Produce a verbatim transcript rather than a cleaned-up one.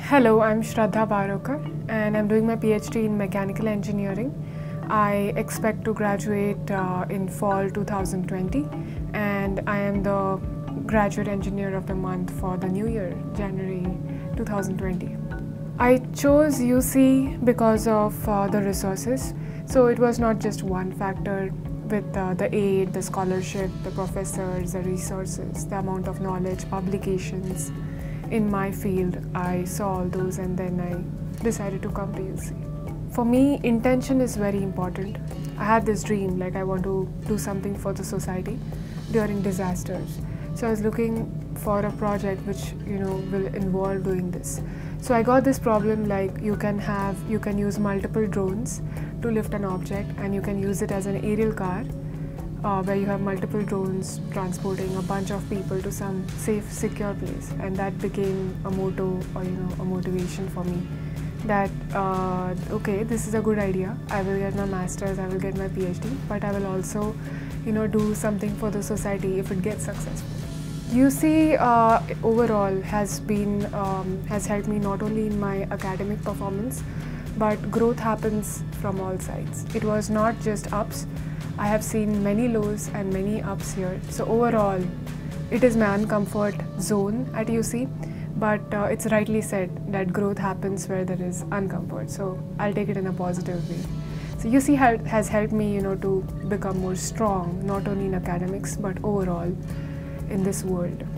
Hello, I'm Shraddha Barawkar and I'm doing my PhD in mechanical engineering. I expect to graduate uh, in fall two thousand twenty and I am the graduate engineer of the month for the new year, January two thousand twenty. I chose U C because of uh, the resources. So it was not just one factor with uh, the aid, the scholarship, the professors, the resources, the amount of knowledge, publications. In my field, I saw all those and then I decided to come to U C. For me, intention is very important. I had this dream, like I want to do something for the society during disasters. So I was looking for a project which, you know, will involve doing this. So I got this problem, like you can have, you can use multiple drones to lift an object and you can use it as an aerial car uh, where you have multiple drones transporting a bunch of people to some safe, secure place. And that became a motto or, you know, a motivation for me that, uh, okay, this is a good idea. I will get my master's, I will get my PhD, but I will also, you know, do something for the society if it gets successful. U C uh, overall has been um, has helped me not only in my academic performance, but growth happens from all sides. It was not just ups. I have seen many lows and many ups here. So overall, it is my uncomfort zone at U C, but uh, it's rightly said that growth happens where there is uncomfort. So I'll take it in a positive way. So U C has helped me, you know, to become more strong, not only in academics but overall in this world.